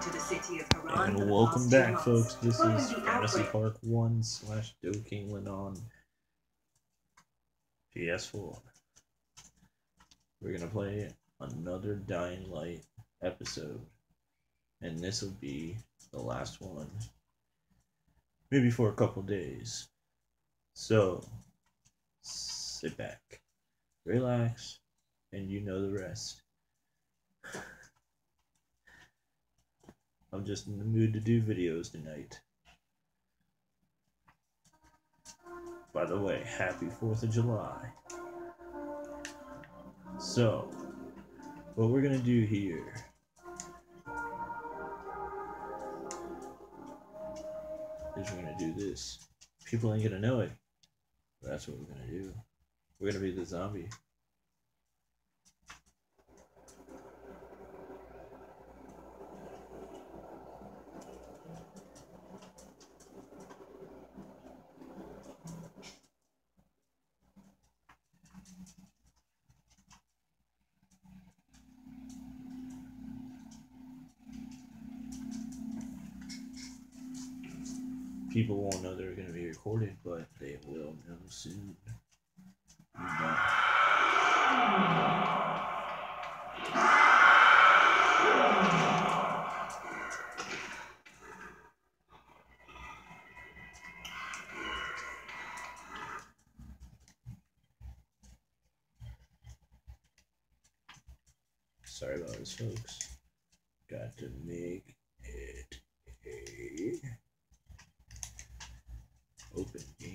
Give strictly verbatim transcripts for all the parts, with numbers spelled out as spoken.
to the city of Haran And for the welcome past two back, months, folks. This following is the Fantasy outbreak. Park one slash Dokkan on P S four. We're gonna play another Dying Light episode, and this will be the last one, maybe for a couple days. So sit back, relax, and you know the rest. I'm just in the mood to do videos tonight. By the way, happy fourth of July. So, what we're gonna do here is we're gonna do this. People ain't gonna know it, but that's what we're gonna do. We're gonna be the zombie. People won't know they're gonna be recorded, but they will know soon. Sorry about this, folks. Got to make it a open game.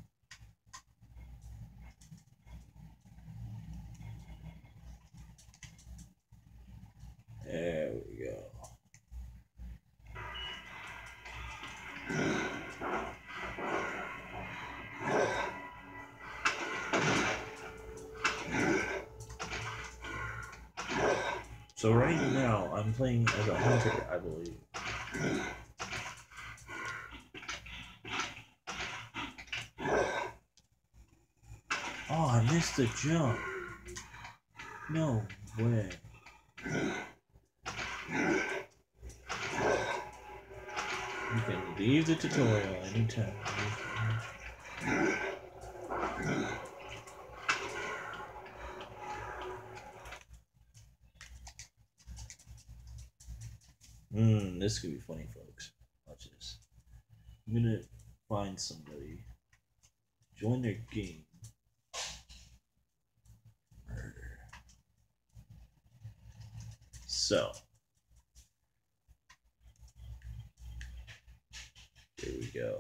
There we go. So right now, I'm playing as a hunter, I believe. Oh, I missed the jump. No way. You can leave the tutorial anytime. Mmm, this could be funny, folks. Watch this. I'm gonna find somebody, join their game. Murder. So, here we go.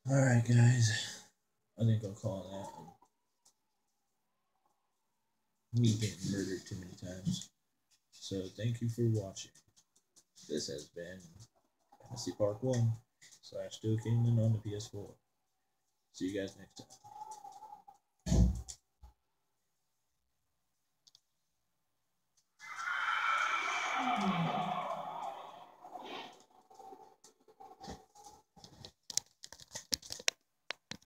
Alright, guys. I think I'll call that me getting murdered too many times. So thank you for watching. This has been Fantasy Park one slash Still Kingdom on the P S four. See you guys next time.